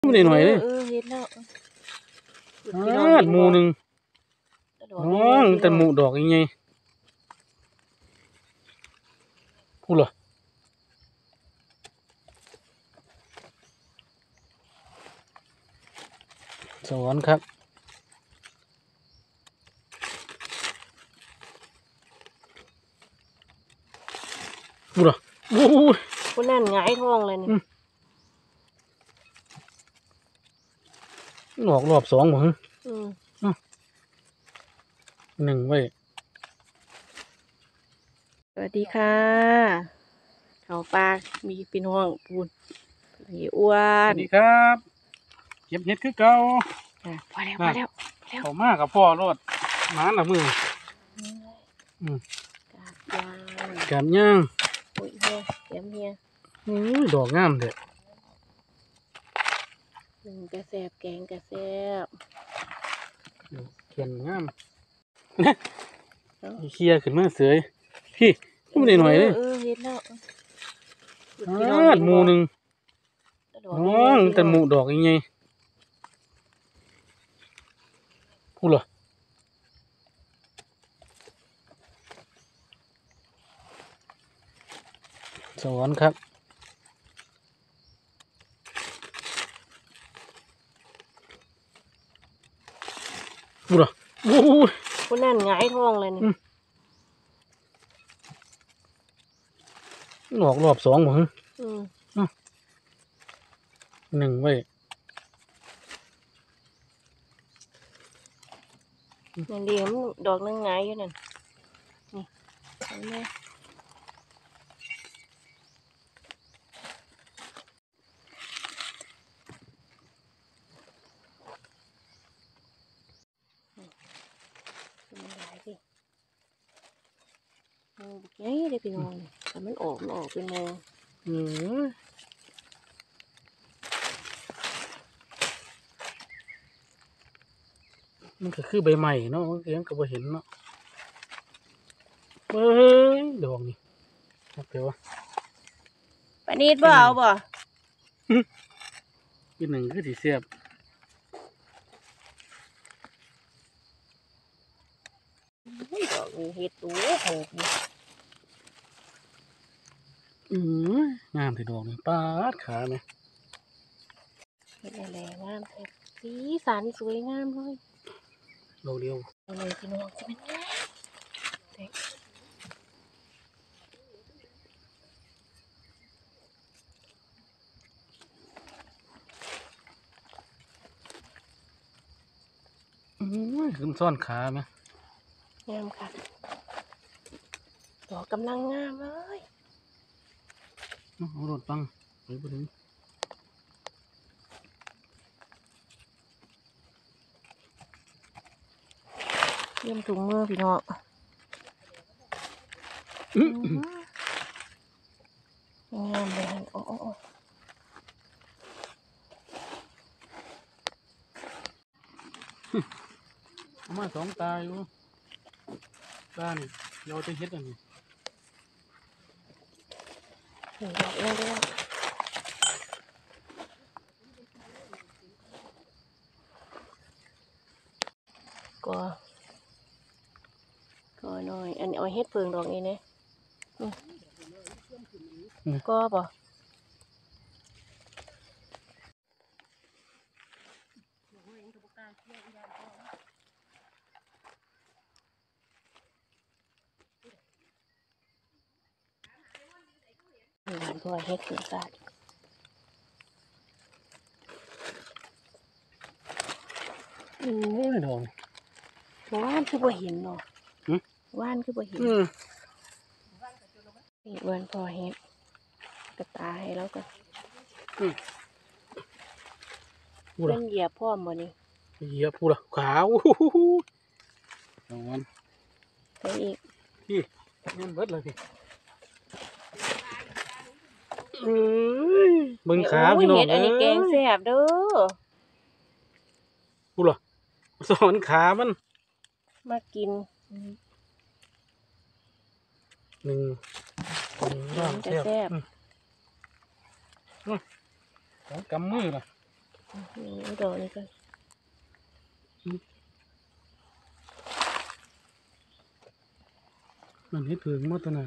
ไม่ได้หน่อยเลยเห็นแล้วหมูหนึ่งน้องแต่หมูดอกยังไงพูดเหรอสอนครับพูดเหรอโอ้ยคนนั่นหงายท้องเลยนี่หลอกรอบสองเหรอหนึ่งไว้สวัสดีค่ะเขาปลามีเป็นห้องปูนพี่อ้วสวันสดีครับเก็บเห็ดคือเก่าพอแล้วเขามากกับพ่อรถหมาหนักมือกาบย่างอุ้ยเฮียเสียมเฮียดอกงามเด็ดหนึ่งกระแสบแกงกระแสบเขียนงามเคลียขึ้นมาเสยพี่ไม่ได้หน่อยเลยเห็นแล้วหมูหนึ่งน้องแต่หมูดอกยังไงพูดเหรอสอนครับพูดเหรอโอ้ยคนนั่นหงายท้องเลยนี่หลอกรอบสองเหรอหนึ่งไว้นั่นดีมันดอกนึงหงายอยู่นั่นนี่เห็นไหมมันหลายสิยังได้ไปนอนแต่มันออกเป็นโมมันก็คือใบใหม่เนาะเลี้ยงก็บ่เห็นเนาะเฮ้ยดอกนี่ครับเดี๋ยววะปานีดบ่เอาบ่อีกหนึ่งคือสีเสียบดอกนี้เห็ดตัวโหดงามที่ดอกนี่ปาดขาไหมเห็ดอะไรงามเห็ดสีสันสวยงามเลยดอกเดียวเลยพี่น้องจะเป็นไงขึ้นซ่อนขาไหมงามค่ะดอกกำลังงามเลยเอารถปังไปบ่ถึงเยี่ยมถุงมือพี่น้องงามเลยโอ้เอามาสองตาอยู่ตานี่เราจะเฮ็ดอันนี้ดอกเรื่อยๆก็หน่อยอันนี้เอาเฮ็ดเพิงดอกนี้เนี่ยก็บ่หวานก็เฮ็ดถึงกัดดอกว่านคือบ่เห็นเนาะว่านคือบ่เห็นนี่เวิร์นพอเฮ็ดกระตาให้แล้วก็เป็นเหยียบพ่อมบ่นี่เหยียบพูดขาวเอาวันไปอีกพี่เงินเบิดเลยพี่มึงขาพี่น้องอันนี้แกงแซ่บเด้อพูดเหรอสอนขามันมากินหนึ่งจะแซ่บกำมือนะนี่ดอกนี่กันมันเฮ็ดเพิงหมดตัวน่ะ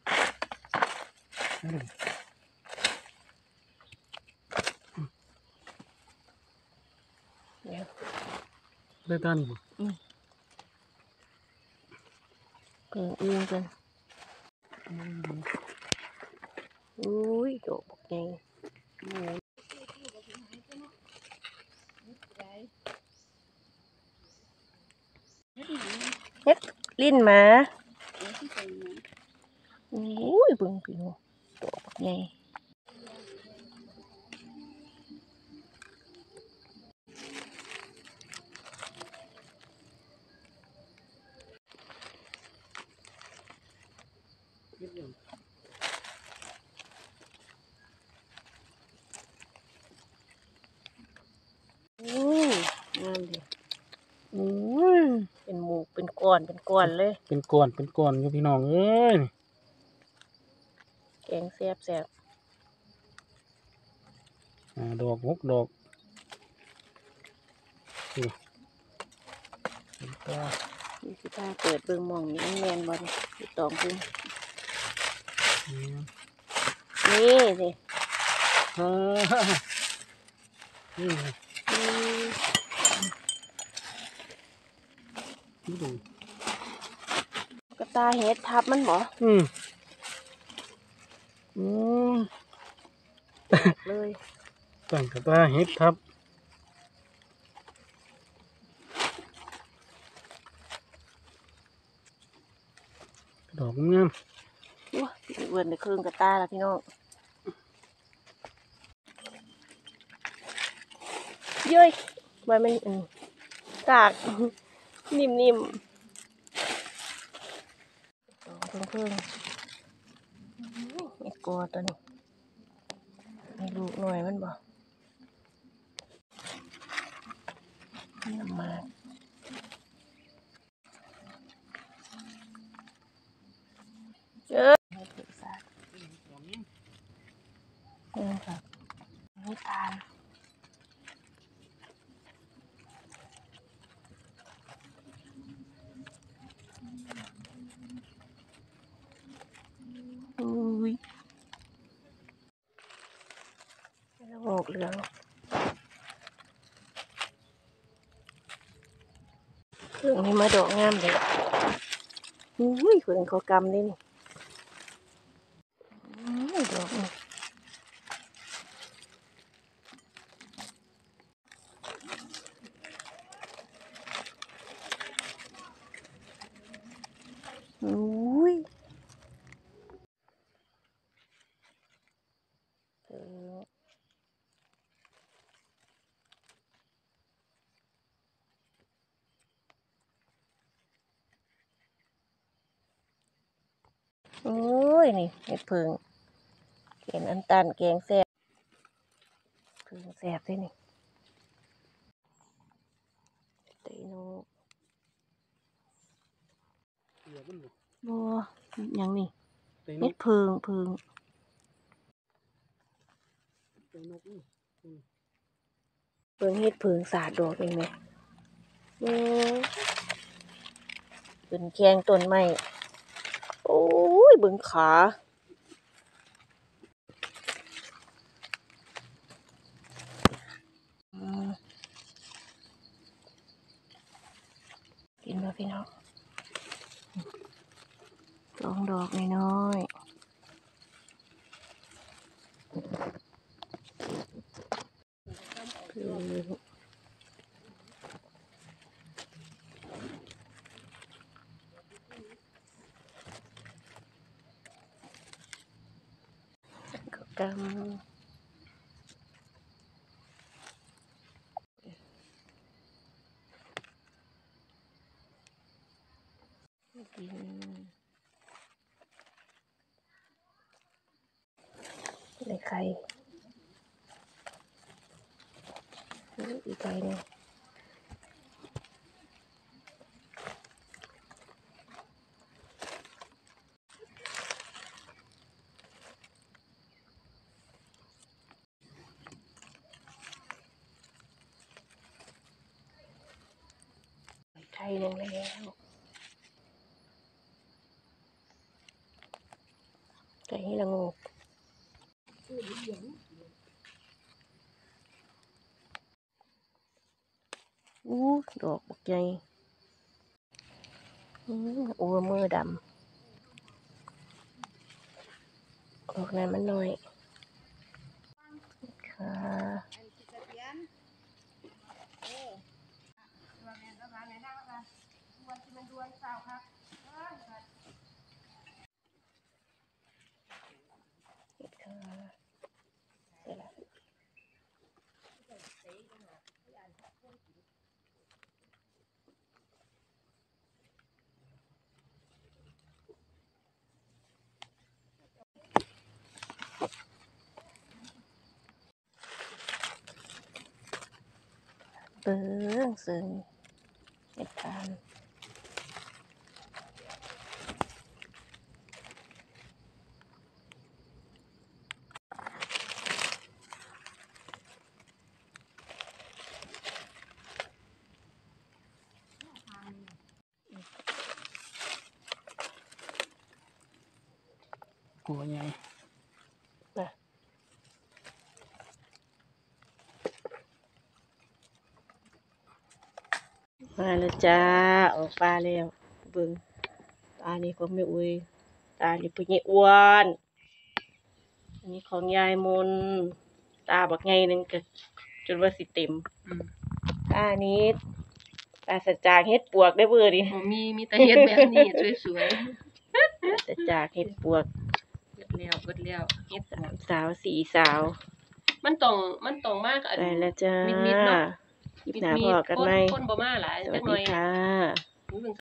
นั่นเลยเดี๋ยวได้ตานี่บ่เกินอื่นกันอุ้ยดอกบักใหญ่เฮ็ดลิ้นหมาอุ้ยเบิ่งพี่น้องดอกบักใหญ่อุ้ยงามดิเป็นหมูเป็นก้อนเลยเป็นก้อนอยู่พี่น้องเอ้ยแกงแซ่บดอก6ดอกนี่ก็นี่สิพาเปิดเบิ่งหม่องนี้แม่นบ่นี่สิตองพุ่มอืมนี่สิอ่านี่ไงอืมนี่ดูกระตาเฮ็ดทับมันบ่อืมอืมเลยตั้งกระตาเฮ็ดทับดอกงามว้าเวิร์นไปครึ่งกระตาแล้วพี่น้องเย้ยว่ามันกาก นิ่มๆตองเพิ่งไอ้กอตัวนี้มีลูกหน่อยมันบ่น้ำมาเจอไม่ถึงสาดนี่ครับนี่ทานอุ้ยแล้วโงกเหลืองเครื่องนี้มาดอกงามเลยอุ้ยเพิ่งเขากำเลยนี่ดอกนี่อุ้ยโอ้ยนี่เห็ดเพิงเห็นอันตันแกงแซ่บเพิงแซ่บเลยนี่เตยโนเดี๋ยวมันบ่บัวยังนี่เตยนเฮ็ดกเพิงเตยนกนี่เพิงเฮ็ดเพิงสาดดอกเองไหมเป็นแข้งต้นไม้โอ้ยเบิ่งขากินมาพี่น้องสองดอกน้อยๆคือก็กำกินในไข่อีกไข่หนึงข่หนึ่งแล้วไก่ให้ละงูดอกบักใหญ่โอ้มือดำดอกนั้นมันน้อยค่ะเบิ้งซึ่งเห็ดทานหัวใหญ่นะมาแล้วจ้าออกปลาแล้วเบิ้งตานี่ของแม่อุ้ยตานี่ปุ้ยอ้วนอันนี้ของยายมนตาบักไงนึงก็จนว่าสิเต็มตานี้ตาสัจจางเฮ็ดปวกได้เบอร์ดิมีแต่เฮ็ดแบบนี้สวยสัจจางเฮ็ดปวกๆเบิดแล้วเฮ็ดสาวสี่สาวมันต้องมากอันได้แล้วจ้ามิดๆเนาะคลิปหน้าพอกันไหมคนบ่มาหลายสจัวัสกหน่ดีอยค่ะมื้อ